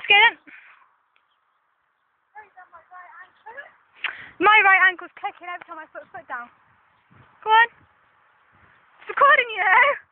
Caden. My right ankle's kicking every time I put a foot down. Go on. It's recording you now.